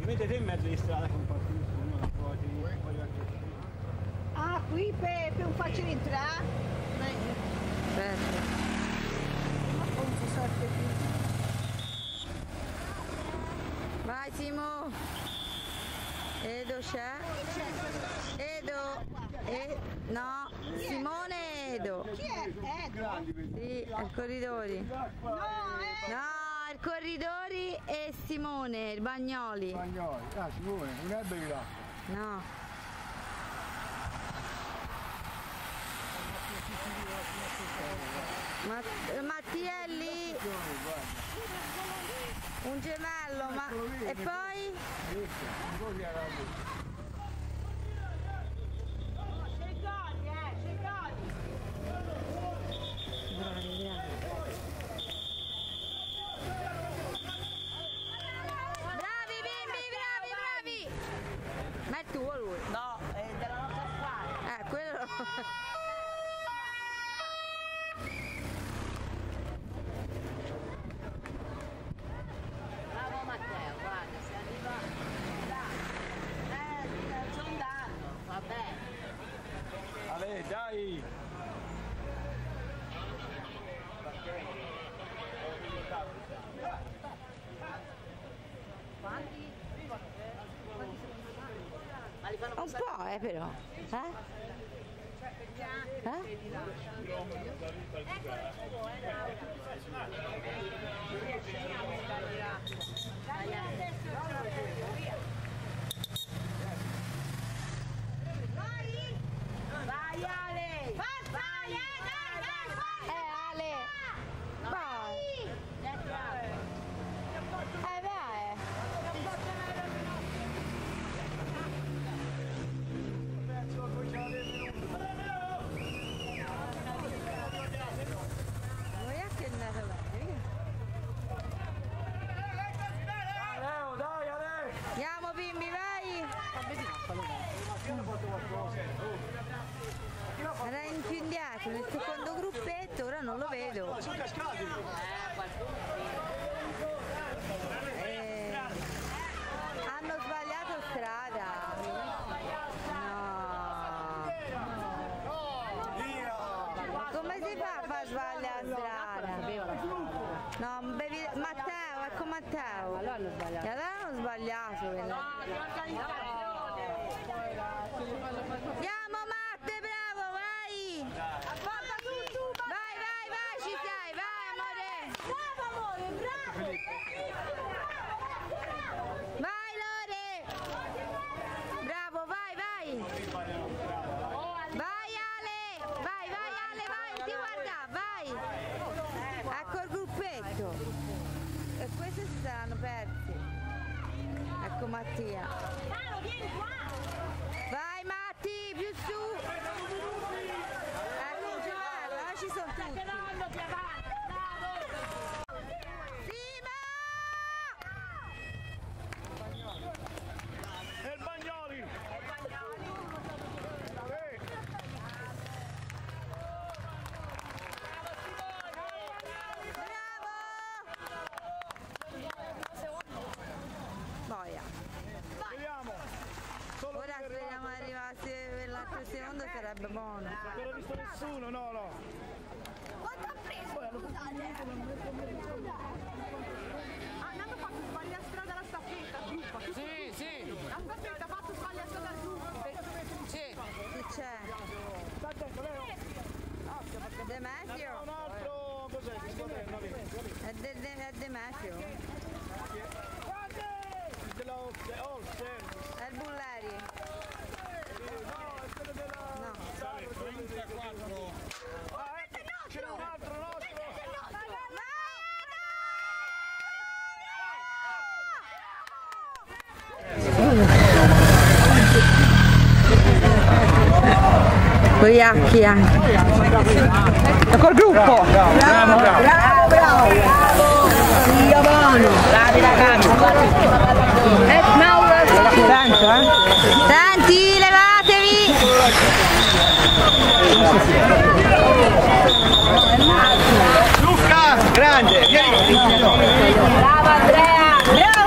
Mettete in mezzo di strada con qualcuno. Ah, qui per non farci rientrare? Aspetta. Ma come sorte qui? Vai Simo. Edo c'è? Edo. No, Simone Edo. Chi è? Edo? Sì, al corridori. No, No, il corridori e Simone, il Bagnoli. Bagnoli, Simone, non è bevi l'acqua. No. Mattielli. Un gemello, ma... E poi? Bravi bimbi, bravi! Ma è tuo lui? no, è della nostra squadra. Quello... Bravo Matteo, guarda, se arriva... C'è un danno, va bene. Ale, dai! Quanti? Ma li fanno Un po', però. Vai Ale! Vai! Ale! Vai! Vai! Vuoi anche andare bene? Leo, dai Ale! Andiamo bimbi, vai! Era in più indietro, nel secondo gruppetto, ora non lo vedo. Sono cascati! Hanno sbagliato strada. No. Come si fa a far sbagliare strada? No, Matteo, ecco Matteo. Allora hanno sbagliato. Allora hanno sbagliato. Andiamo Matte, bravo, vai! Vai, ci sei, vai amore! Bravo amore, bravo! Vai Lore! Bravo, vai! Vai Ale, vai, ti guarda, vai! Ecco il gruppetto! E questi si saranno persi. Ecco Mattia. Paolo, vieni qua! Vai Matti, più su! Ecco il gemello, ci sono tutti! Più avanti, bravo! Sima! E il Bagnoli! Boia. Vediamo! Solo Ora speriamo arrivasse l'altro secondo, sarebbe buono. non ho visto nessuno, no! Quanto ha preso? Hanno fatto sbagliare strada la staffetta, gruppa. Sì. La staffetta ha fatto sbagliare strada al gruppo. Sì. Chi c'è? Sta attento, Leo! Demetrio? Un altro... cos'è? È Demetrio. È il Bulleri. No, è quello della... No. 34. Ce n'è un altro! Cogliacchi anche. Col gruppo! Bravo! Giovanni! Bravi ragazzi! Mauro! Senti, levatevi! Luca! Grande! Vieni! Bravo Andrea! Bravo!